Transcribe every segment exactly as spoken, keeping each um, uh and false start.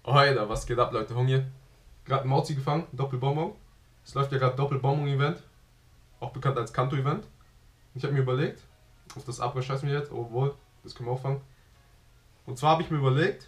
Oh, Alter, was geht ab, Leute? Hong hier. Gerade einen Mauzi gefangen, Doppelbonbon. Es läuft ja gerade Doppelbonbon-Event, auch bekannt als Kanto-Event. Ich habe mir überlegt, auf das Abra scheißen wir jetzt, obwohl, das können wir auch fangen. Und zwar habe ich mir überlegt,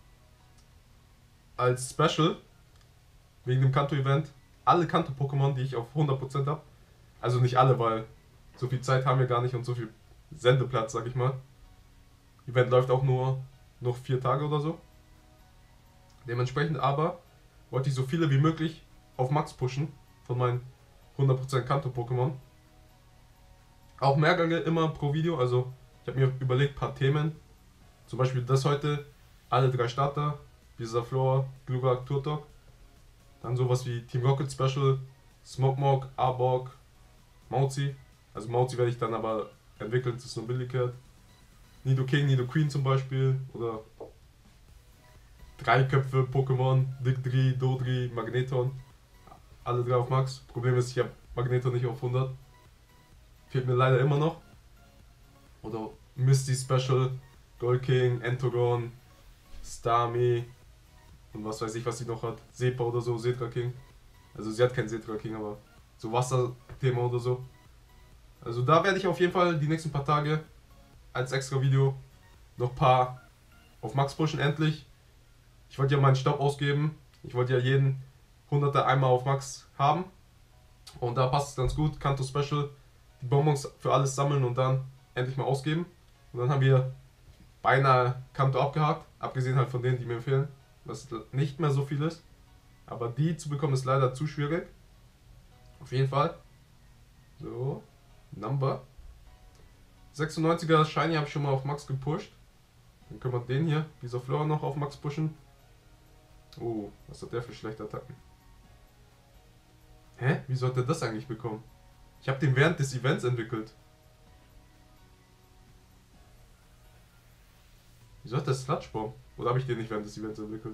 als Special, wegen dem Kanto-Event, alle Kanto-Pokémon, die ich auf hundert Prozent habe. Also nicht alle, weil so viel Zeit haben wir gar nicht und so viel Sendeplatz, sag ich mal. Event läuft auch nur noch vier Tage oder so. Dementsprechend aber wollte ich so viele wie möglich auf Max pushen von meinen hundert Prozent Kanto-Pokémon. Auch Mehrgänge immer pro Video, also ich habe mir überlegt, ein paar Themen. Zum Beispiel das heute, alle drei Starter, Bisaflor, Glurak, Turtok. Dann sowas wie Team Rocket Special, Smokemog, Arbok, Mauzi. Also Mauzi werde ich dann aber entwickeln zu Snobilicat. Nidoking, Nidoqueen zum Beispiel. Oder drei Köpfe Pokémon, Digdri, Dodri, Magneton. Alle drei auf Max. Problem ist, ich habe Magneton nicht auf hundert. Fehlt mir leider immer noch. Oder Misty Special, Gold King, Entogon, Starmie und was weiß ich, was sie noch hat. Sepa oder so, Setra King. Also sie hat keinen Setra King, aber so Wasserthema oder so. Also da werde ich auf jeden Fall die nächsten paar Tage als extra Video noch ein paar auf Max pushen, endlich. Ich wollte ja meinen Stopp ausgeben. Ich wollte ja jeden hunderter einmal auf Max haben. Und da passt es ganz gut. Kanto Special, die Bonbons für alles sammeln und dann endlich mal ausgeben. Und dann haben wir beinahe Kanto abgehakt. Abgesehen halt von denen, die mir fehlen. Was nicht mehr so viel ist. Aber die zu bekommen ist leider zu schwierig. Auf jeden Fall. So. Number. sechsundneunziger Shiny habe ich schon mal auf Max gepusht. Dann können wir den hier, dieser Flora, noch auf Max pushen. Oh, was hat der für schlechte Attacken? Hä? Wieso hat der das eigentlich bekommen? Ich habe den während des Events entwickelt. Wieso hat der Sludgebomb? Oder habe ich den nicht während des Events entwickelt?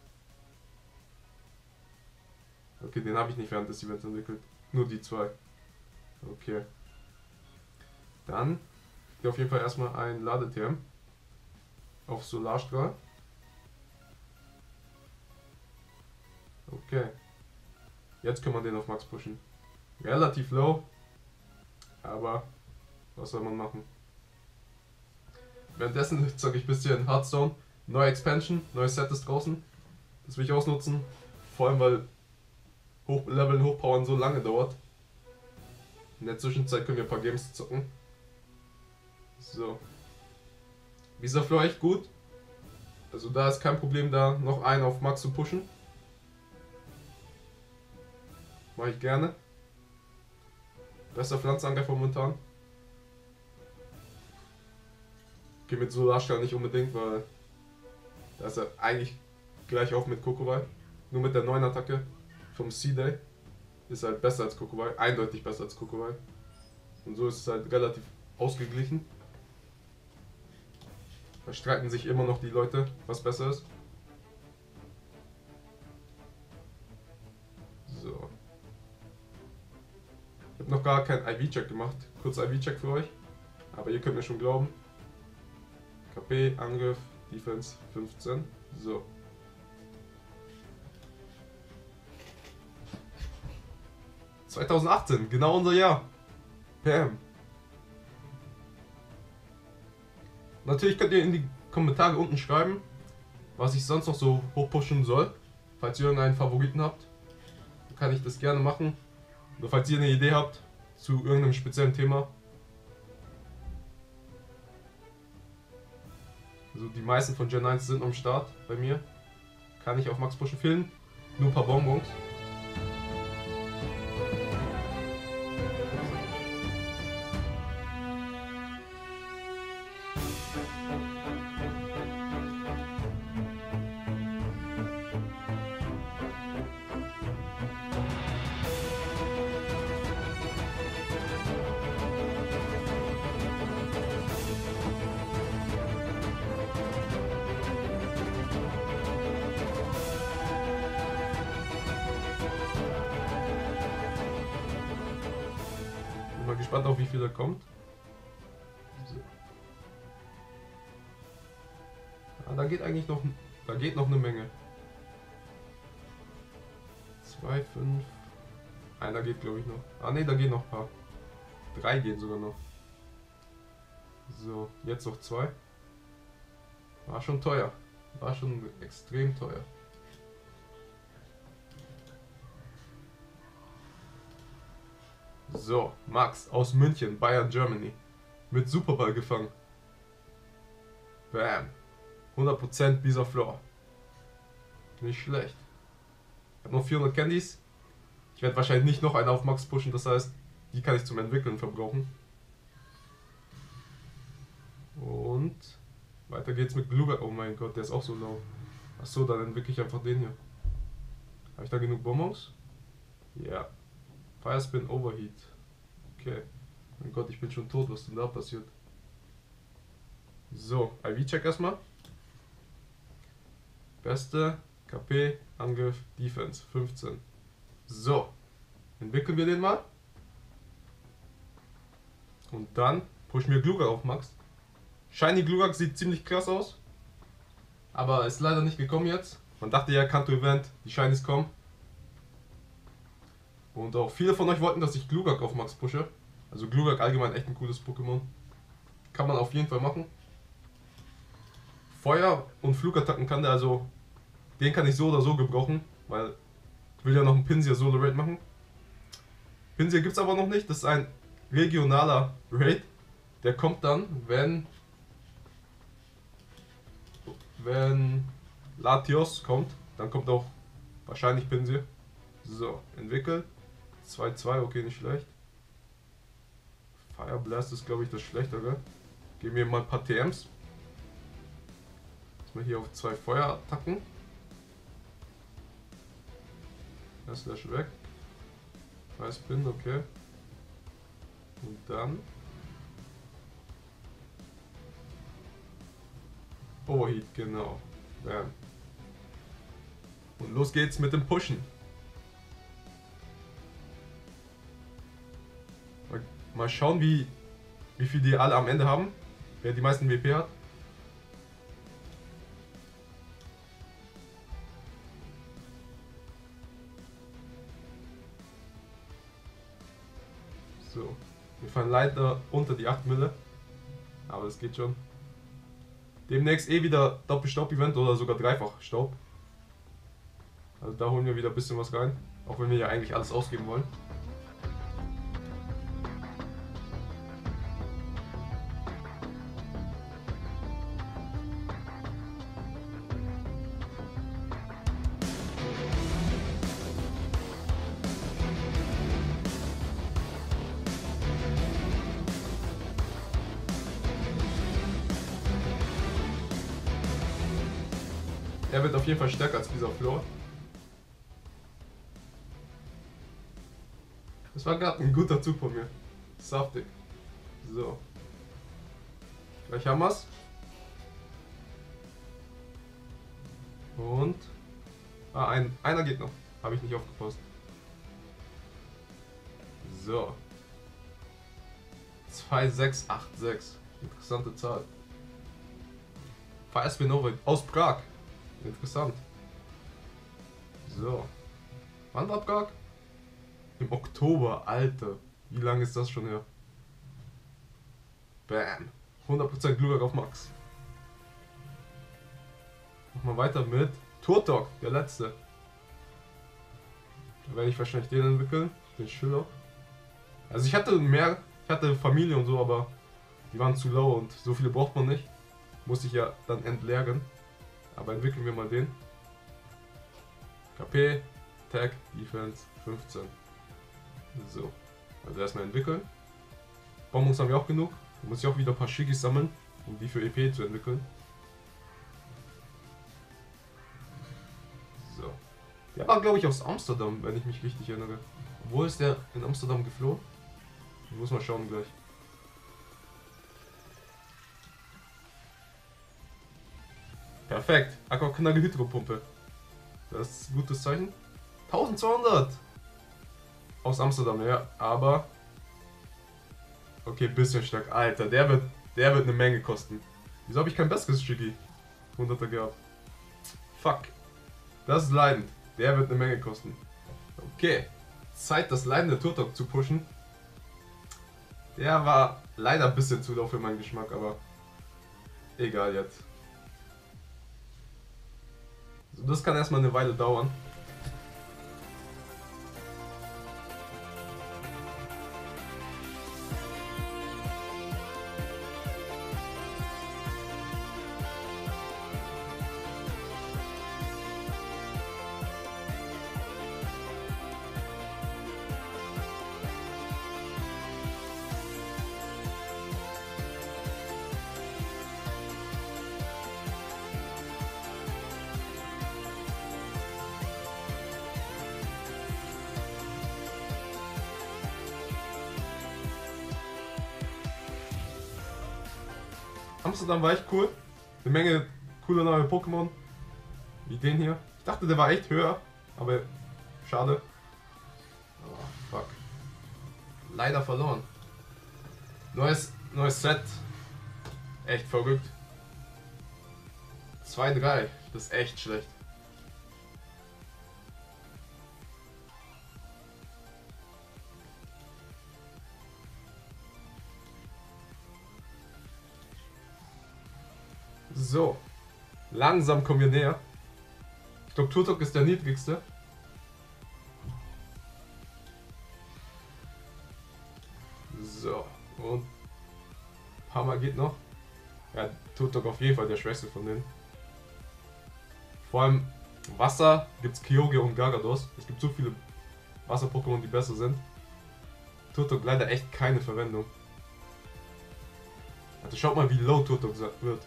Okay, den habe ich nicht während des Events entwickelt. Nur die zwei. Okay. Dann hier auf jeden Fall erstmal ein Ladetherm auf Solarstrahl. Okay. Jetzt kann man den auf Max pushen. Relativ low. Aber was soll man machen? Währenddessen zocke ich ein bisschen Hearthstone. Neue Expansion, neues Set ist draußen. Das will ich ausnutzen. Vor allem weil Hoch Leveln, Hochpowern so lange dauert. In der Zwischenzeit können wir ein paar Games zocken. So. Bisaflor echt gut. Also da ist kein Problem, da noch einen auf Max zu pushen. Mache ich gerne. Bester Pflanzenangreifer momentan. Okay, mit Solarstrahl nicht unbedingt, weil da ist er eigentlich gleich auf mit Kokowai. Nur mit der neuen Attacke vom C-Day ist er halt besser als Kokowai. Eindeutig besser als Kokowai. Und so ist es halt relativ ausgeglichen. Da streiten sich immer noch die Leute, was besser ist. So. Ich habe noch gar keinen I V-Check gemacht. Kurz I V-Check für euch. Aber ihr könnt mir schon glauben. K P, Angriff, Defense fünfzehn. So. zweitausendachtzehn, genau unser Jahr. Bam. Natürlich könnt ihr in die Kommentare unten schreiben, was ich sonst noch so hochpushen soll. Falls ihr irgendeinen Favoriten habt, kann ich das gerne machen. Oder falls ihr eine Idee habt zu irgendeinem speziellen Thema. Also die meisten von Gen eins sind am Start bei mir. Kann ich auf Max pushen, fehlen nur ein paar Bonbons. Mal gespannt auf wie viel da kommt. So. Ja, da geht eigentlich noch, da geht noch eine Menge. zwei, fünf. Einer geht, glaube ich, noch. Ah ne, da gehen noch ein paar. Drei gehen sogar noch. So, jetzt noch zwei. War schon teuer. War schon extrem teuer. So, Max aus München, Bayern, Germany. Mit Superball gefangen. Bam. hundert Prozent Bisa Floor. Nicht schlecht. Ich habe noch vierhundert Candies. Ich werde wahrscheinlich nicht noch einen auf Max pushen, das heißt, die kann ich zum Entwickeln verbrauchen. Und weiter geht's mit Gluber. Oh mein Gott, der ist auch so low. Achso, dann entwickle ich einfach den hier. Habe ich da genug Bonbons? Ja. Firespin Overheat. Okay. Mein Gott, ich bin schon tot. Was denn da passiert? So, I V-Check erstmal. Beste K P, Angriff, Defense. fünfzehn. So. Entwickeln wir den mal. Und dann pushen wir Glurak auf Max. Shiny Glurak sieht ziemlich krass aus. Aber ist leider nicht gekommen jetzt. Man dachte ja, Kanto Event, die Shinies kommen. Und auch viele von euch wollten, dass ich Glurak auf Max pushe. Also Glurak allgemein echt ein cooles Pokémon. Kann man auf jeden Fall machen. Feuer- und Flugattacken kann der, also den kann ich so oder so gebrauchen, weil ich will ja noch einen Pinsir Solo Raid machen. Pinsir gibt es aber noch nicht, das ist ein regionaler Raid. Der kommt dann, wenn wenn Latios kommt, dann kommt auch wahrscheinlich Pinsir. So, entwickelt. zwei zwei, okay, nicht schlecht. Fire Blast ist, glaube ich, das Schlechtere. Geben wir mal ein paar T Ms. Jetzt mal hier auf zwei Feuerattacken. Das Slash weg. Fire Spin, okay. Und dann Overheat, genau. Bam. Und los geht's mit dem Pushen. Mal, mal schauen, wie, wie viel die alle am Ende haben. Wer die meisten W P hat. So. Wir fallen leider unter die acht Mille. Aber es geht schon. Demnächst eh wieder Doppelstaub-Event oder sogar Dreifach-Staub. Also da holen wir wieder ein bisschen was rein. Auch wenn wir ja eigentlich alles ausgeben wollen. Er wird auf jeden Fall stärker als dieser Floor. Das war gerade ein guter Zug von mir. Saftig. So. Gleich haben wir's. Und. Ah, ein, einer geht noch. Habe ich nicht aufgepasst. So. zwei sechs acht sechs. Interessante Zahl. Fire Spinova aus Prag. Interessant. So. Wann war Prag? Im Oktober, Alter. Wie lange ist das schon her? Bam. hundert Prozent Glurak auf Max. Machen wir weiter mit Turtok, der letzte. Da werde ich wahrscheinlich den entwickeln. Den Schiller. Also ich hatte mehr, ich hatte Familie und so, aber die waren zu low und so viele braucht man nicht. Musste ich ja dann entleeren. Aber entwickeln wir mal den. K P, Tag, Defense, fünfzehn. So. Also erstmal entwickeln. Bonbons haben wir auch genug. Da muss ich auch wieder ein paar Schickis sammeln, um die für E P zu entwickeln. So. Der war, glaube ich, aus Amsterdam, wenn ich mich richtig erinnere. Wo ist der in Amsterdam geflohen? Ich muss mal schauen gleich. Perfekt. Aquaknagel Hydropumpe. Das ist ein gutes Zeichen. eintausendzweihundert! Aus Amsterdam, ja. Aber... Okay, bisschen stark. Alter, der wird, der wird eine Menge kosten. Wieso habe ich kein besseres Shiggy? hunderter gehabt. Fuck. Das ist leidend. Der wird eine Menge kosten. Okay, Zeit das leidende Turtok zu pushen. Der war leider ein bisschen zu low für meinen Geschmack, aber egal jetzt. Das kann erstmal eine Weile dauern. Amsterdam war echt cool. Eine Menge coole neue Pokémon. Wie den hier. Ich dachte, der war echt höher. Aber schade. Oh, fuck. Leider verloren. Neues, neues Set. Echt verrückt. zwei drei. Das ist echt schlecht. So, langsam kommen wir näher. Ich glaube, Turtok ist der niedrigste. So, und ein paar Mal geht noch. Ja, Turtok auf jeden Fall der schwächste von denen. Vor allem Wasser gibt es Kyogre und Gyarados. Es gibt so viele Wasser-Pokémon, die besser sind. Turtok leider echt keine Verwendung. Also schaut mal, wie low Turtok wird.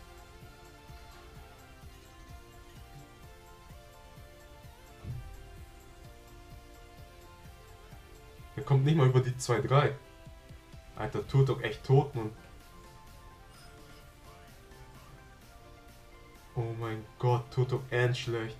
Er kommt nicht mal über die zwei drei. Alter, Turtok echt tot, Mann. Oh mein Gott, Turtok end schlecht.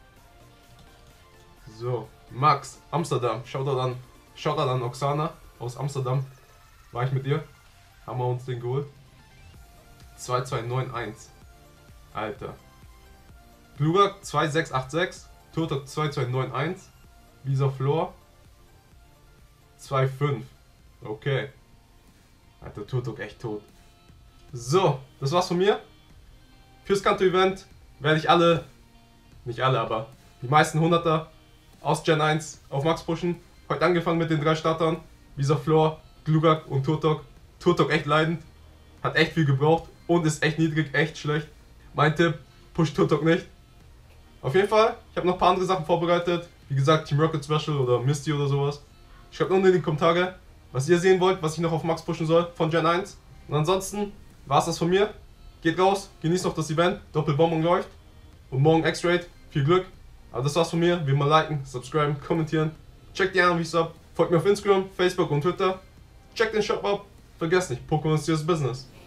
So, Max, Amsterdam. Shoutout an, Shoutout an Oksana aus Amsterdam. War ich mit dir? Haben wir uns den geholt. zwei zwei neun eins. Alter. Glurak zwei sechs acht sechs. Turtok zwei zwei neun eins. Visa Floor zwei fünf. Okay. Alter, Turtok echt tot. So, das war's von mir. Fürs Kanto-Event werde ich alle, nicht alle, aber die meisten Hunderter aus Gen eins auf Max pushen. Heute angefangen mit den drei Startern. Visa Floor, Glurak und Turtok. Turtok echt leidend. Hat echt viel gebraucht und ist echt niedrig, echt schlecht. Mein Tipp, push Turtok nicht. Auf jeden Fall, ich habe noch ein paar andere Sachen vorbereitet. Wie gesagt, Team Rocket Special oder Misty oder sowas. Schreibt unten in die Kommentare, was ihr sehen wollt, was ich noch auf Max pushen soll von Gen eins. Und ansonsten war es das von mir. Geht raus, genießt noch das Event, Doppelbonbon läuft. Und morgen X-Raid, viel Glück. Aber das war's von mir, wie immer liken, subscriben, kommentieren. Checkt die Videos ab, folgt mir auf Instagram, Facebook und Twitter. Checkt den Shop ab. Vergesst nicht, Pokémon ist das Business.